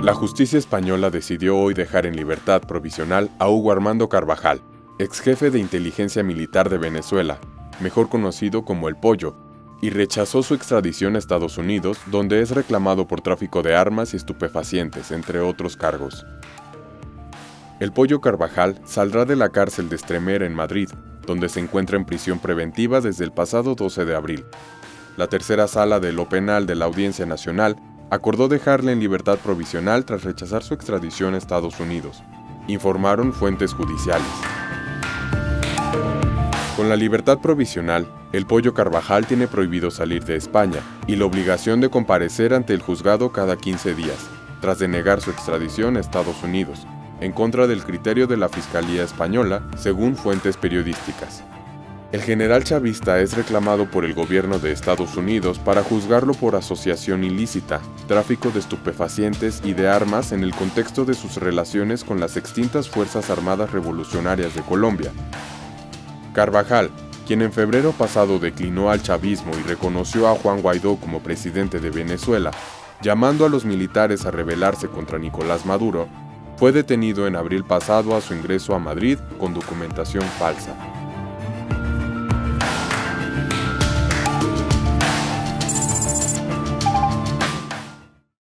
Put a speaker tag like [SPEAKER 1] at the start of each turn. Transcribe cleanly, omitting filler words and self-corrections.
[SPEAKER 1] La justicia española decidió hoy dejar en libertad provisional a Hugo Armando Carvajal, ex jefe de inteligencia militar de Venezuela, mejor conocido como El Pollo, y rechazó su extradición a Estados Unidos, donde es reclamado por tráfico de armas y estupefacientes, entre otros cargos. El Pollo Carvajal saldrá de la cárcel de Estremera en Madrid, donde se encuentra en prisión preventiva desde el pasado 12 de abril. La tercera sala de lo penal de la Audiencia Nacional acordó dejarle en libertad provisional tras rechazar su extradición a Estados Unidos, informaron fuentes judiciales. Con la libertad provisional, El Pollo Carvajal tiene prohibido salir de España y la obligación de comparecer ante el juzgado cada 15 días, tras denegar su extradición a Estados Unidos, en contra del criterio de la Fiscalía Española, según fuentes periodísticas. El general chavista es reclamado por el gobierno de Estados Unidos para juzgarlo por asociación ilícita, tráfico de estupefacientes y de armas en el contexto de sus relaciones con las extintas Fuerzas Armadas Revolucionarias de Colombia. Carvajal, quien en febrero pasado declinó al chavismo y reconoció a Juan Guaidó como presidente de Venezuela, llamando a los militares a rebelarse contra Nicolás Maduro, fue detenido en abril pasado a su ingreso a Madrid con documentación falsa.